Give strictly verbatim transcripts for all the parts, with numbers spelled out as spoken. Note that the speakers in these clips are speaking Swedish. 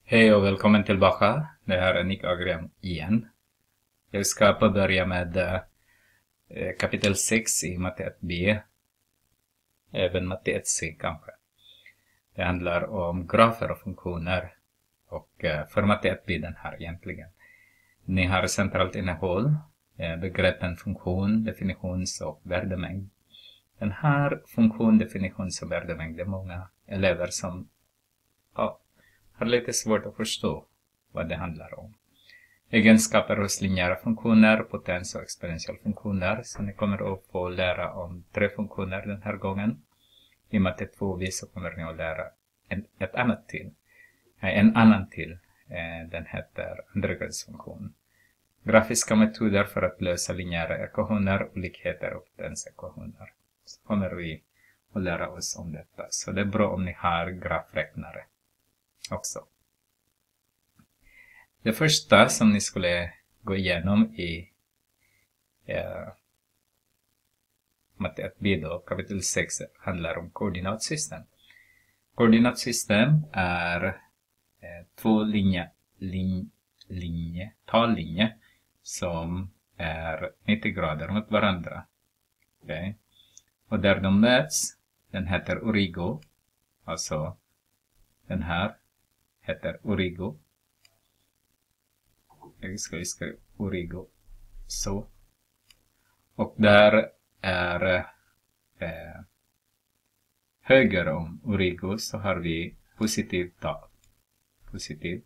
Hej och välkommen tillbaka. Det här är Nick Agren igen. Jag ska påbörja med eh, kapitel sex i matte ett B. Även matte ett C kanske. Det handlar om grafer och funktioner. Och eh, för matte ett B den här egentligen. Ni har centralt innehåll, eh, begreppen funktion, definitions- och värdemängd. Den här funktion, definitions- och värdemängd är många elever som ja, har lite svårt att förstå vad det handlar om. Egenskaper hos linjära funktioner, potens- och exponentialfunktioner. Så ni kommer att få lära om tre funktioner den här gången. I matte två B så kommer ni att lära en, ett annat till. En annan till. Den heter andragradsfunktion. Grafiska metoder för att lösa linjära ekvationer, olikheter och potensekvationer. Så kommer vi att lära oss om detta. Så det är bra om ni har grafräknare också. Det första som ni skulle gå igenom i eh, matte ett B då, kapitel sex, handlar om koordinatsystem. Koordinatsystem är eh, två linje, lin, linje, tallinje som är nittio grader mot varandra. Okay. Och där de möts, den heter origo. Alltså den här heter origo. Jag ska skriva origo. Så. Och där är eh, höger om origo så har vi positiv tal. Positiv.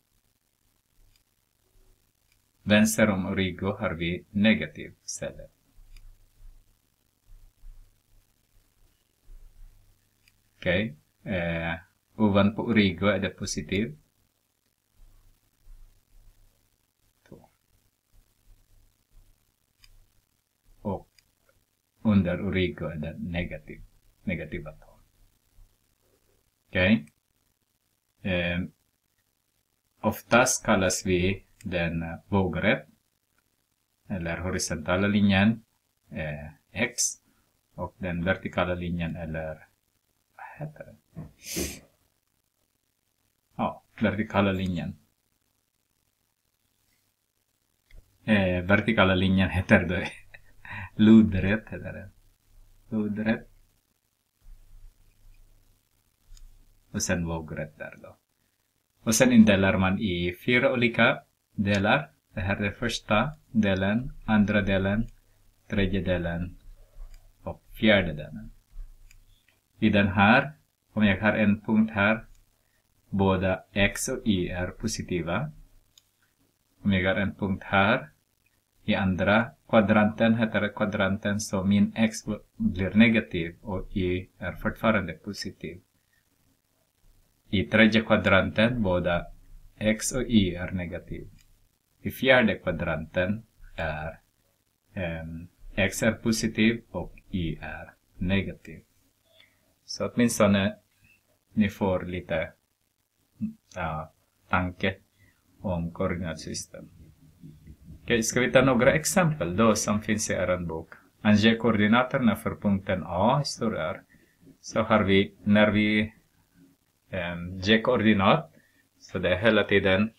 Vänster om origo har vi negativ istället. Okej. Okay. Eh, ovanpå origo är det positiv. Och under origo är det negativ. Negativa tal. Okej. Okay. Eh, oftast kallas vi den uh, vågrätt. Eller horisontala linjen. Eh, X. Och den vertikala linjen eller vad heter det? Ja, vertikala linjen. Eh, vertikala linjen heter det. Lodrätt heter det. Lodrätt. Och sen vågrätt där då. Och sen indelar man i fyra olika delar. Det här är den första delen, andra delen, tredje delen och fjärde delen. I den här, om jag har en punkt här, båda x och y är positiva. Om jag har en punkt här, i andra kvadranten heter det kvadranten, så min x blir negativ och y är fortfarande positiv. I tredje kvadranten, båda x och y är negativ. I fjärde kvadranten är um, x är positiv och y är negativ. Så åtminstone ni får lite uh, tanke om koordinatsystem. Okej, ska vi ta några exempel då som finns i er bok. Ange koordinaterna för punkten A, står där. Så har vi, när vi um, ger koordinat, så det är hela tiden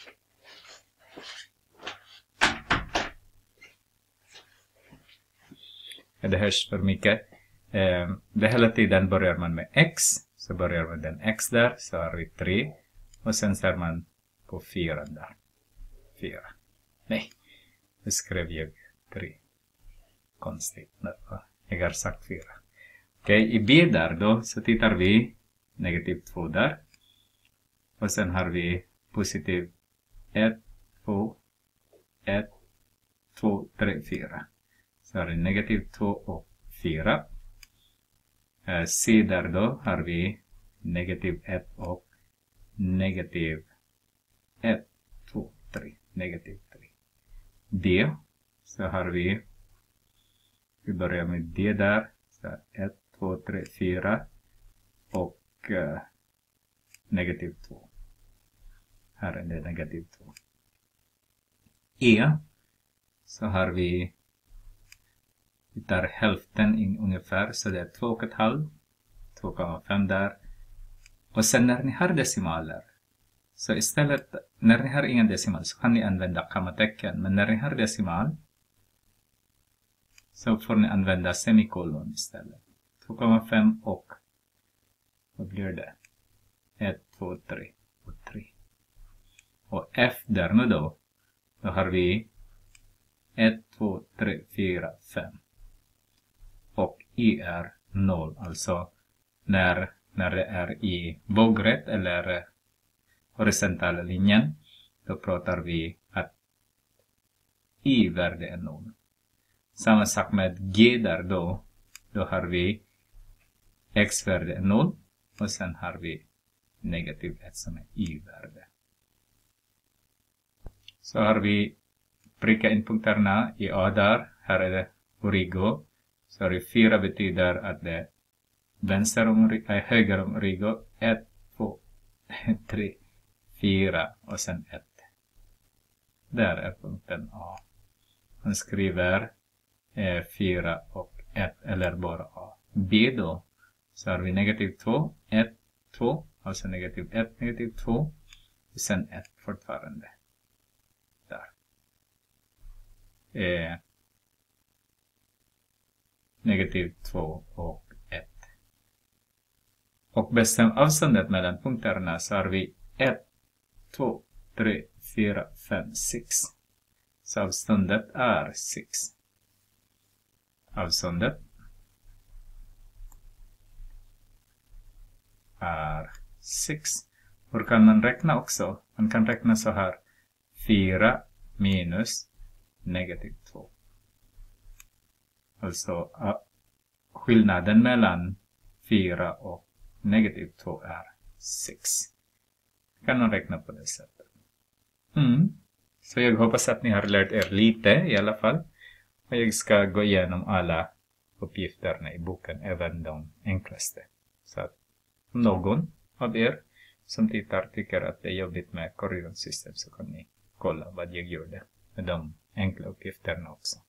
det hörs för mycket. Um, det hela tiden börjar man med x, så börjar man den x där, så har vi tre. Och sen ser man på fyra där. Fyra. Nej, nu skrev jag tre. Konstigt. Jag har sagt fyra. Okej, okay, i B där då så tittar vi negativ två där. Och sen har vi positiv ett, två, ett, två, tre, fyra. Så har vi negativ två och fyra. Eh, C där då har vi negativ ett och negativ ett, två, tre. Negativ tre. D. Så har vi. Vi börjar med D där. Så ett, två, tre, fyra. Och uh, negativ två. Här är det negativ två. E. Så har vi. Vi tar hälften in ungefär. Så det är två och ett halvt. två komma fem där. Och sen när ni har decimaler. Så istället, när ni har ingen decimal så kan ni använda kommatecken. Men när ni har decimal så får ni använda semikolon istället. två komma fem och vad blir det? ett, två, tre och tre. Och F där nu då, då har vi ett, två, tre, fyra, fem. Och I är noll. Alltså när, när det är i vågrätt eller horisontala linjen, då pratar vi att I-värde är noll. Samma sak med G där då, då har vi X-värde är noll och sen har vi negativ ett som är Y-värde. Så har vi pricka in punkterna i A där, här är det origo. Så har vi fyra betyder att det är vänster om origo, äh, höger om origo, ett, två, tre, fyra och sen ett. Där är punkten A. Man skriver eh, fyra och ett eller bara A. B då, så har vi negativ två, ett, två, alltså negativ ett, negativ två och sen ett fortfarande. Där. Eh, negativ två och ett. Och bestäm avståndet mellan punkterna så har vi ett, två, tre, fyra, fem, sex. Så avståndet är sex. Avståndet är sex. Hur kan man räkna också? Man kan räkna så här. fyra minus negativ två. Alltså skillnaden mellan fyra och negativ två är sex. Kan man räkna på det sättet. Mm. Så jag hoppas att ni har lärt er lite i alla fall. Och jag ska gå igenom alla uppgifterna i boken, även de enklaste. Så att om någon av er som tittar tycker att det är jobbigt med koordinatsystem så kan ni kolla vad jag gjorde med de enkla uppgifterna också.